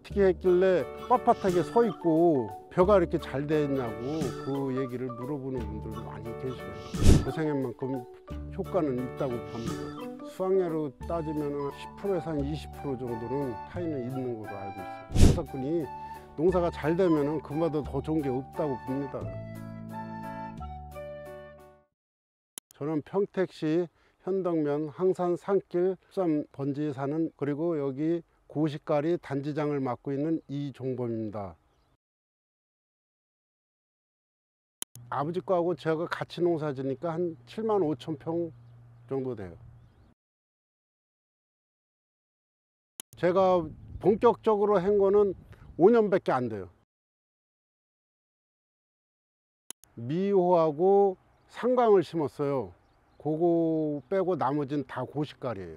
어떻게 했길래 빳빳하게 서 있고 벼가 이렇게 잘 됐냐고 그 얘기를 물어보는 분들도 많이 계셔요. 고생한 만큼 효과는 있다고 봅니다. 수확량으로 따지면 10%에서 한 20% 정도는 차이는 있는 걸로 알고 있어요. 농사꾼이 농사가 잘 되면 그마다 더 좋은 게 없다고 봅니다. 저는 평택시 현덕면 항산 산길 숲삼 번지에 사는, 그리고 여기 고시가리 단지장을 맡고 있는 이종범입니다. 아버지 거하고 제가 같이 농사 지니까 한 7만 5천 평 정도 돼요. 제가 본격적으로 한 거는 5년밖에 안 돼요. 미호하고 상광을 심었어요. 그거 빼고 나머지는 다 고시가리예요.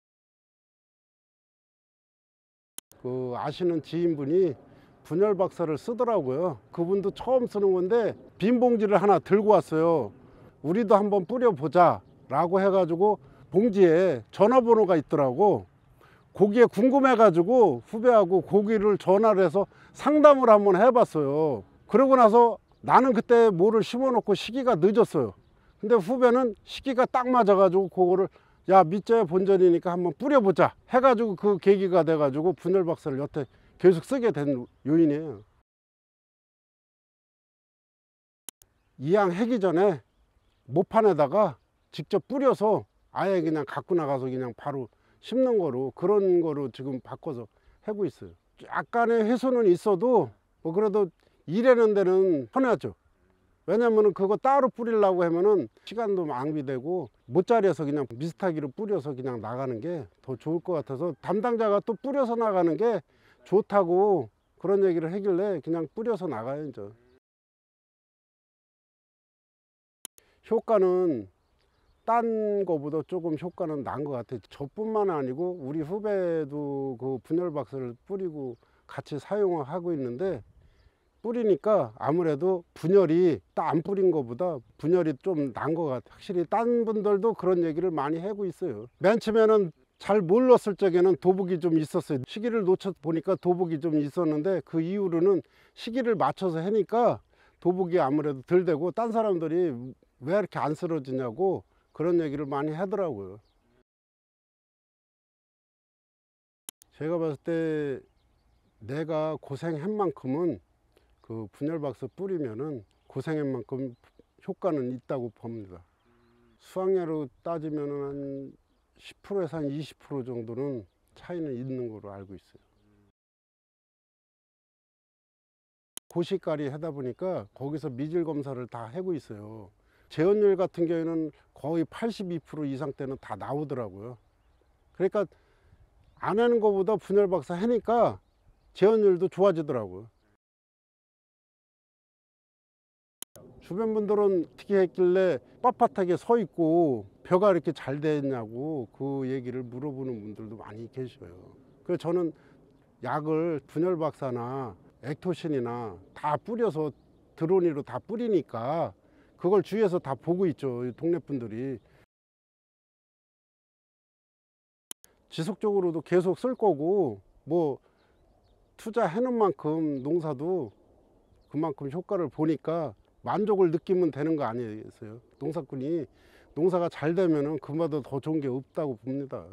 그 아시는 지인분이 분열 박사를 쓰더라고요. 그분도 처음 쓰는 건데 빈 봉지를 하나 들고 왔어요. 우리도 한번 뿌려보자 라고 해가지고 봉지에 전화번호가 있더라고. 거기에 궁금해 가지고 후배하고 거기를 전화를 해서 상담을 한번 해봤어요. 그러고 나서 나는 그때 뭐를 심어 놓고 시기가 늦었어요. 근데 후배는 시기가 딱 맞아 가지고 그거를 야 밑자야 본전이니까 한번 뿌려보자 해가지고 그 계기가 돼 가지고 분열 박사를 여태 계속 쓰게 된 요인이에요. 이양 하기 전에 모판에다가 직접 뿌려서 아예 그냥 갖고 나가서 그냥 바로 심는 거로, 그런 거로 지금 바꿔서 하고 있어요. 약간의 훼손은 있어도 뭐 그래도 일하는 데는 편하죠. 왜냐면은 그거 따로 뿌리려고 하면은 시간도 낭비되고 못자리에서 그냥 미스타기로 뿌려서 그냥 나가는 게 더 좋을 것 같아서 담당자가 또 뿌려서 나가는 게 좋다고 그런 얘기를 하길래 그냥 뿌려서 나가요. 이제 효과는 딴 거보다 조금 효과는 난 것 같아요. 저뿐만 아니고 우리 후배도 그 분열 박사를 뿌리고 같이 사용을 하고 있는데, 뿌리니까 아무래도 분열이 딱 안 뿌린 것보다 분열이 좀 난 것 같아요. 확실히 딴 분들도 그런 얘기를 많이 하고 있어요. 맨 처음에는 잘 몰랐을 적에는 도복이 좀 있었어요. 시기를 놓쳐 보니까 도복이 좀 있었는데 그 이후로는 시기를 맞춰서 하니까 도복이 아무래도 덜 되고 딴 사람들이 왜 이렇게 안 쓰러지냐고 그런 얘기를 많이 하더라고요. 제가 봤을 때 내가 고생한 만큼은 그 분열 박사 뿌리면은 고생한 만큼 효과는 있다고 봅니다. 수확량으로 따지면은 한 10%에서 한 20% 정도는 차이는 있는 걸로 알고 있어요. 고시가리 하다 보니까 거기서 미질 검사를 다 하고 있어요. 재현율 같은 경우에는 거의 82% 이상 때는 다 나오더라고요. 그러니까 안 하는 것보다 분열 박사 하니까 재현율도 좋아지더라고요. 주변 분들은 어떻게 했길래 빳빳하게 서 있고 벼가 이렇게 잘 됐냐고 그 얘기를 물어보는 분들도 많이 계셔요. 그래서 저는 약을 분열 박사나 액토신이나 다 뿌려서 드로니로 다 뿌리니까 그걸 주위에서 다 보고 있죠. 동네 분들이. 지속적으로도 계속 쓸 거고 뭐 투자해놓은 만큼 농사도 그만큼 효과를 보니까 만족을 느끼면 되는 거 아니겠어요? 농사꾼이 농사가 잘 되면은 그마다 더 좋은 게 없다고 봅니다.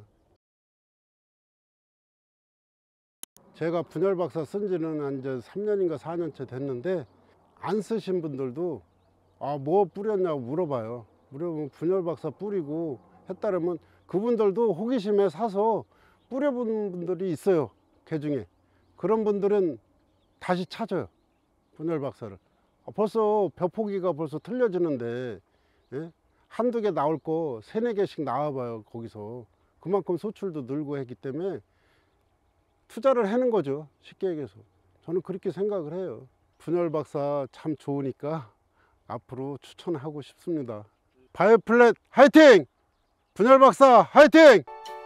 제가 분열 박사 쓴 지는 이제 3년인가 4년째 됐는데 안 쓰신 분들도 뭐 뿌렸냐고 물어봐요. 물어보면 분열 박사 뿌리고 했다라면 그분들도 호기심에 사서 뿌려본 분들이 있어요. 그 중에 그런 분들은 다시 찾아요, 분열 박사를. 벌써 벼포기가 벌써 틀려지는데, 예? 한두 개 나올 거 세네 개씩 나와봐요. 거기서 그만큼 소출도 늘고 했기 때문에 투자를 하는 거죠, 쉽게 얘기해서. 저는 그렇게 생각을 해요. 분열 박사 참 좋으니까 앞으로 추천하고 싶습니다. 바이오플랫 화이팅! 분열 박사 화이팅!